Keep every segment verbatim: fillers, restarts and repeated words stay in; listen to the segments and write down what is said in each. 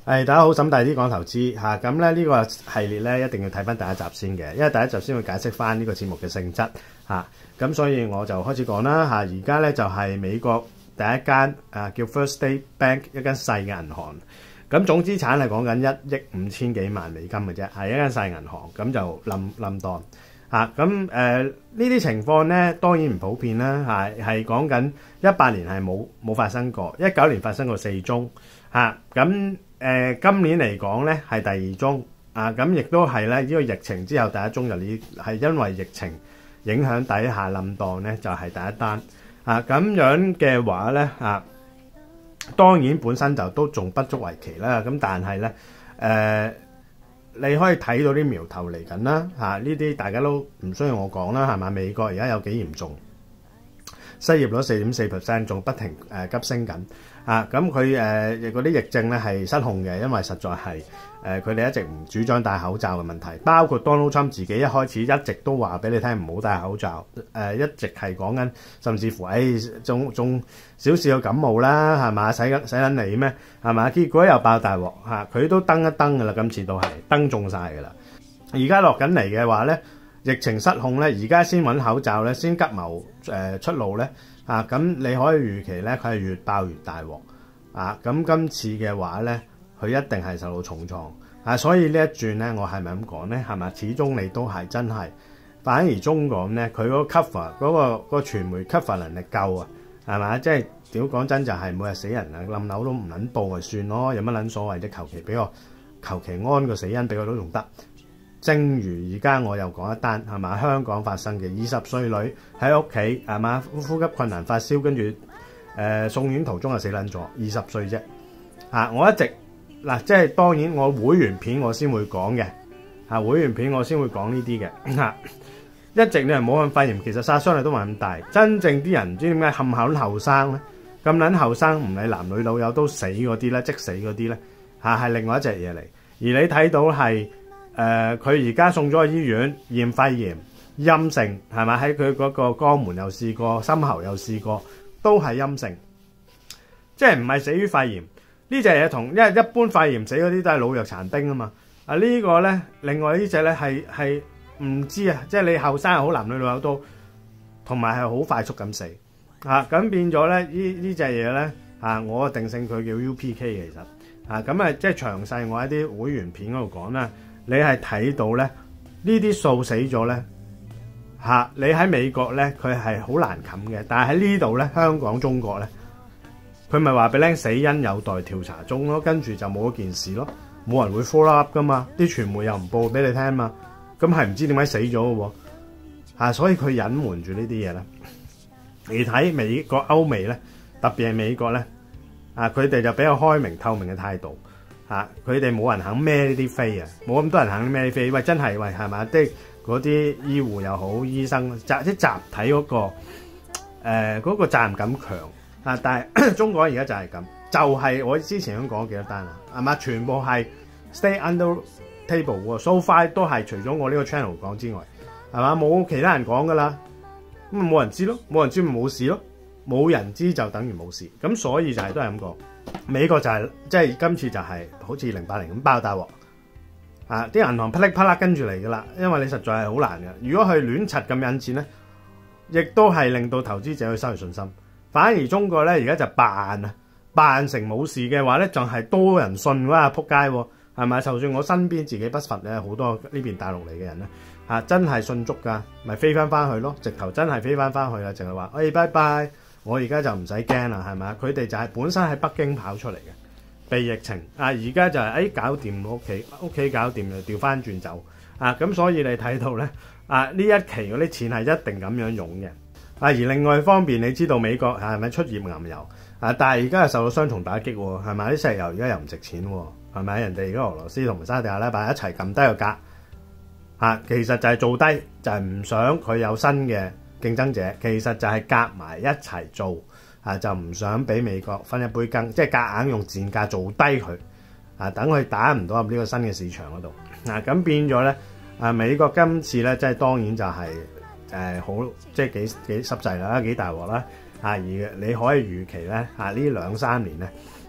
係大家好，沈大啲講投資嚇，咁咧呢個系列咧一定要睇翻第一集先嘅，因為第一集先會解釋翻呢個節目嘅性質嚇，咁所以我就開始講啦嚇。而家咧就係美國第一間啊叫 First State Bank 一間細嘅銀行，咁總資產係講緊一億五千幾萬美金嘅啫，係一間細銀行，咁就冧冧檔嚇。咁誒呢啲情況咧當然唔普遍啦嚇，係講緊一八年係冇冇發生過，一九年發生過四宗嚇，咁。誒、呃、今年嚟講咧係第二宗啊，咁亦都係咧呢個疫情之後第一宗，就呢係因為疫情影響底下冧檔咧就係、是、第一單啊。咁樣嘅話咧啊，當然本身就都仲不足為奇啦。咁但係咧誒，你可以睇到啲苗頭嚟緊啦嚇，呢啲大家都唔需要我講啦，係嘛？美國而家有幾嚴重，失業率四點四 percent， 仲不停誒、呃、急升緊。啊，咁佢誒嗰啲疫症咧係失控嘅，因為實在係誒佢哋一直唔主張戴口罩嘅問題，包括 Donald Trump 自己一開始一直都話俾你聽唔好戴口罩，誒、呃、一直係講緊，甚至乎誒仲仲小事有感冒啦，係嘛？使緊使緊你咩？係嘛？結果又爆大鑊嚇，佢、啊、都登一登㗎啦，今次都係登中晒㗎啦。而家落緊嚟嘅話咧，疫情失控咧，而家先揾口罩咧，先急謀誒、呃、出路咧。啊，咁你可以預期咧，佢係越爆越大鑊啊！咁今次嘅話咧，佢一定係受到重創啊！所以呢一轉咧，我係咪咁講咧？係咪？始終你都係真係，反而中國咧，佢嗰個 cover 嗰、嗰個、嗰個傳媒 cover 能力夠啊，係咪？即係屌講真就係每日死人啊，冧樓都唔撚報咪算咯，有乜撚所謂啫？求其俾我，求其安個死因俾我都仲得。正如而家我又講一單係嘛，香港發生嘅二十歲女喺屋企係嘛，呼吸困難發燒，跟住誒送院途中就死撚咗，二十歲啫嚇！我一直嗱、啊，即係當然我會員片我先會講嘅嚇，會員片我先會講呢啲嘅嚇。一直你係冇咁肺炎，其實殺傷力都唔係咁大。真正啲人唔知點解冚唪唥後生咧，咁撚後生唔理男女老幼都死嗰啲咧，即死嗰啲咧嚇係另外一隻嘢嚟。而你睇到係。誒佢而家送咗去醫院驗肺炎陰性係咪？喺佢嗰個肛門又試過，深喉又試過，都係陰性，即係唔係死於肺炎呢隻嘢同，因為一般肺炎死嗰啲都係老弱殘兵啊嘛。啊、這個、呢個咧，另外呢隻咧係係唔知啊，即係你後生又好，男女老幼都，同埋係好快速咁死啊。咁變咗咧呢呢隻嘢咧啊，我定性佢叫 U P K 嘅其實啊，咁啊即係詳細我喺啲會員片嗰度講啦。你係睇到咧呢啲數死咗咧嚇，你喺美國咧佢係好難冚嘅，但係喺呢度咧香港中國咧，佢咪話俾你聽死因有待調查中咯，跟住就冇嗰件事咯，冇人會 follow up 噶嘛，啲傳媒又唔報俾你聽嘛，咁係唔知點解死咗嘅喎嚇，所以佢隱瞞住呢啲嘢咧。你睇美國歐美咧，特別係美國咧啊，佢哋就比較開明透明嘅態度。嚇！佢哋冇人肯孭呢啲飛啊，冇咁多人肯孭啲飛。喂，真係喂係嘛？即係嗰啲醫護又好，醫生集即集體嗰、嗰個誒嗰、呃嗰個責任感強啊！但係中國而家就係咁，就係、係、我之前咁講幾多單啊？係嘛？全部係 stay under table 喎 ，so far 都係除咗我呢個 channel 講之外，係嘛？冇其他人講噶啦，咁冇人知咯，冇人知咪冇事咯，冇人知就等於冇事，咁所以就係、係、都係咁講。美國就係、是、即係今次就係好似零八年咁爆大鑊啊！啲銀行噼里啪啦跟住嚟噶啦，因為你實在係好難嘅。如果佢亂柒咁引錢咧，亦都係令到投資者去失去信心。反而中國咧而家就扮啊，扮成冇事嘅話咧，就係、是、多人信哇撲街喎，係咪？就算我身邊自己不乏咧好多呢邊大陸嚟嘅人咧嚇、啊，真係信足㗎，咪飛翻翻去咯，直頭真係飛翻翻去啦，淨係話誒拜拜。我而家就唔使驚啦，係咪？佢哋就係本身喺北京跑出嚟嘅，被疫情啊，而家就係、是、誒、哎、搞掂屋企，屋企搞掂就調翻轉走啊！咁所以你睇到咧啊，呢一期嗰啲錢係一定咁樣用嘅啊。而另外一方面，你知道美國係咪出頁岩油啊？但係而家係受到雙重打擊喎，係咪？啲石油而家又唔值錢喎，係咪？人哋而家俄羅斯同埋沙特阿拉伯一齊撳低個價啊，其實就係做低，就係、是、唔想佢有新嘅競爭者，其實就係夾埋一齊做啊，就唔想俾美國分一杯羹，即係夾硬用賤價做低佢啊，等佢打唔到入呢個新嘅市場嗰度嗱，咁、啊、變咗咧啊，美國今次咧即係當然就係誒好即係幾幾濕滯啦，幾大鑊啦啊，而你可以預期咧啊呢兩三年咧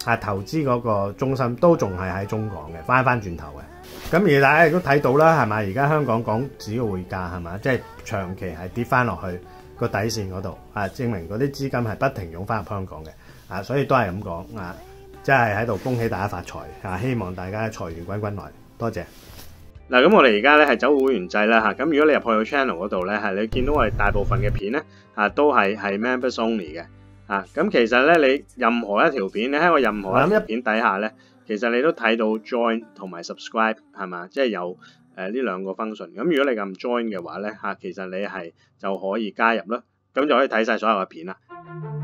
啊投資嗰個中心都仲係喺中港嘅，翻翻轉頭嘅。咁而大家亦都睇到啦，係咪？而家香港港紙嘅匯價係咪？即係長期係跌翻落去個底線嗰度啊，證明嗰啲資金係不停湧翻入香港嘅啊，所以都係咁講啊，即係喺度恭喜大家發財啊！希望大家財源滾滾來，多謝。嗱，咁我哋而家咧係走會員制啦嚇，咁如果你入去個 channel 嗰度咧，係你見到我哋大部分嘅片咧嚇都係係 members only 嘅嚇，咁其實咧你任何一條片，你喺我任何一條片底下咧，其實你都睇到 join 同埋 subscribe 係嘛，即係有誒呢兩個 function。咁如果你撳 join 嘅話咧嚇，其實你係就可以加入啦，咁就可以睇晒所有嘅片啦。